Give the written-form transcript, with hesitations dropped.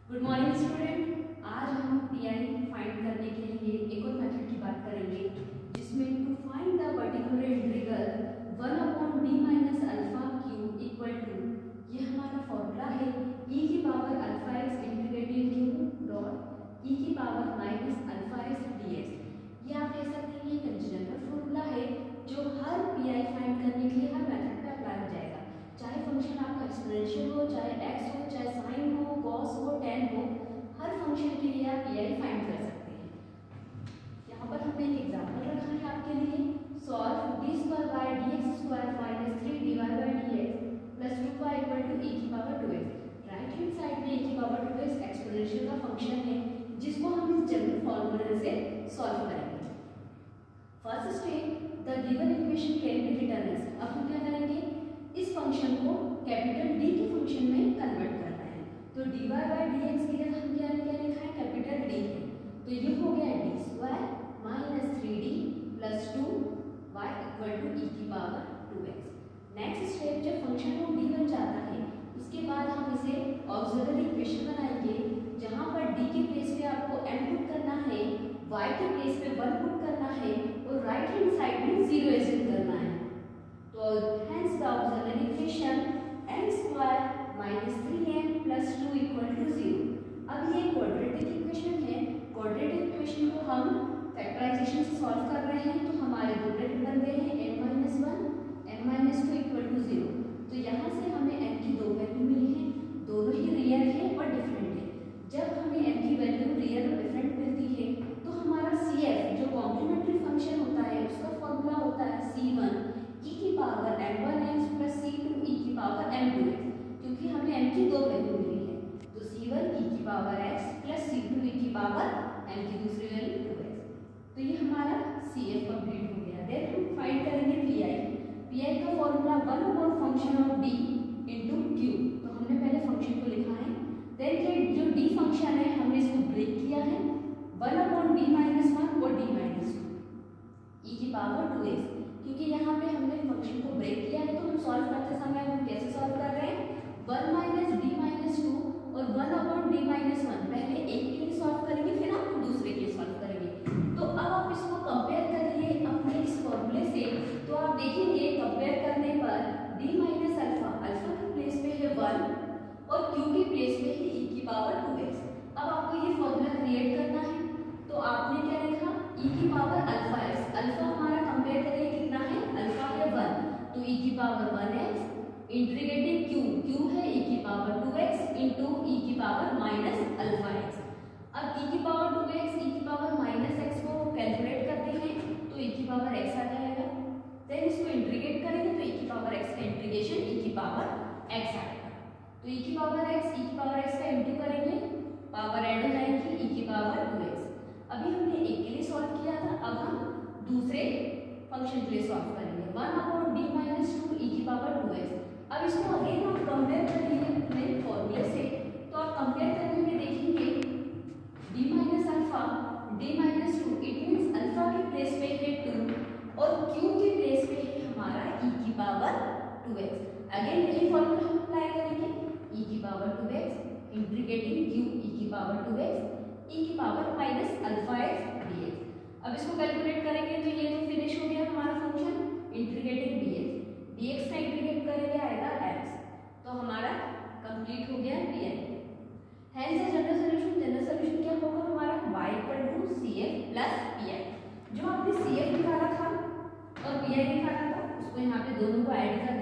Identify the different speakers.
Speaker 1: Good morning student. आज हम pi find करने के लिए एक और मेथड की बात करेंगे जिसमें to find the particular integral 1/d minus alpha cube equal to, ये हमारा फॉर्मूला है e की power alpha x integrated Q dot e की power minus alpha x dx। ये आप कह सकते हैं एक जनरल फॉर्मूला है जो हर पीआई फाइंड करने के लिए हर मेथड पे अप्लाई हो जाएगा, चाहे फंक्शन आपका एक्सपोनेंशियल हो, चाहे एक्स हो, चाहे साइन हो, कॉस हो, टेन हो, हर फंक्शन के लिए आप पीआई फाइंड कर सकते हैं। यहाँ पर हमने एक एग्जांपल रखा है आपके लिए, solve d square by dx square minus 3dy by dx plus 2y equal to e की power 2x। Right hand side में e की पावर 2x एक्सपोनेंशियल का फंक्शन है जिसको हम इस जनरल फॉर्मूले से सॉल्व करेंगे। First step, the given equation can be written as. अब हम क्या करेंगे, इस फंक्शन को कैपिटल D के फंक्शन में कन्वर्ट करना है। तो dy बाय dx की जगह हम क्या लिखा है, कैपिटल D है, तो ये हो गया d square minus 3d plus 2y equal to e की पावर 2x। नेक्स्ट स्टेप, जब फंक्शन को d बन जाता है उसके बाद हम इसे ऑक्सिलरी इक्वेशन बनाएंगे जहाँ पर d के प्लेस पे आपको m पुट करना है, y के प्लेस पे 1 पुट करना है और राइट हैंड साइड में 0 एज्यूम करना है। तो hence the auxiliary equation m square minus 3m plus 2 equal to 0। अब ये क्वाड्रेटिक इक्वेशन है, क्वाड्रेटिक इक्वेशन को हम फैक्टराइजेशन से सॉल्व कर रहे हैं तो हमारे दो ब्रैकेट बन गए हैं m minus 2 equal to 0। तो यहाँ से हमें m की दो वैल्यू मिली है, दोनों ही रियल है और डिफरेंट है। जब हमें m की वैल्यू रियल और डिफरेंट मिलती है तो हमारा CF जो कॉम्प्लीमेंट्री फंक्शन होता है उसका फॉर्मूला होता है C1 e की power m1x plus C2 e की पावर m2x। क्योंकि हमें m की दो वैल्यू मिली है तो C1 e की power x plus C2 e की पावर m की दूसरी वैल्यू 2x। तो ये हमारा CF कंप्लीट हो गया। देन हम फाइंड करेंगे PI का formula 1 upon function of d into q। तो हमने पहले फंक्शन को लिखा है, देन ये जो d फंक्शन है हमने इसको ब्रेक किया है 1 अपॉन d माइनस 1 और d माइनस 2 e की पावर 2x। क्योंकि यहाँ पे हमने फंक्शन को ब्रेक किया है तो हम सॉल्व करते समय हम कैसे सॉल्व कर रहे हैं, 1 माइनस डी माइनस 2 और 1 अपॉन डी माइनस 1। पहले एक के लिए सॉल्व करेंगे फिर हम दूसरे के लिए सॉल्व करेंगे। तो अब आप इसको कंपेयर करिए अपने इस फॉर्मूले से, तो आप देखेंगे कंपेयर करने पर d माइनस अल्फा, अल्फा के प्लेस पे है 1 और q के प्लेस पे है e की पावर 2x। अब आपको ये फॉर्मूला क्रिएट करना है तो आपने क्या लिखा, e की पावर अल्फा x, अल्फा हमारा कंपेयर करिए कितना है, अल्फा है 1 तो e की पावर 1x इंटीग्रेटेड q है e की पावर 2x इंटू e की पावर माइनस अल्फा x। अब e की पावर 2x e की पावर माइनस x को कैलकुलेट करते हैं तो e की पावर x आ जाएगा। देन इसको इंटीग्रेट करेंगे तो e की पावर x का इंटीग्रेशन e की पावर x आएगा। तो e की पावर x का इंटू करेंगे, पावर ऐड हो जाएगी e की पावर 2x। अभी हमने एक के लिए सॉल्व किया था, अब हम दूसरे फंक्शन के लिए सॉल्व करेंगे 1 अपॉन d माइनस 2 e की पावर 2x। अब इसको अगेन आप कंपेयर करेंगे अपने फॉर्मूले से, तो आप कंपेयर करने में देखेंगे d minus alpha d minus 2, it means alpha के प्लेस पे है 2 और q के प्लेस पे है हमारा e की पावर 2x। अगेन यही फॉर्मूला हम अप्लाई करेंगे, e की power 2x integrating q e की पावर 2x e की power minus alpha x dx। अब इसको कैलकुलेट करेंगे तो ये तो फिनिश हो गया हमारा फंक्शन इंटीग्रेटिंग dx का इंटीग्रेट करेंगे आएगा x। तो हमारा कंप्लीट हो गया PI। हेंस जनरल सॉल्यूशन क्या होगा हमारा, y equal to CF plus PI। जो आपने CF निकाला था और PI निकाला था उसको यहाँ पे दोनों को ऐड कर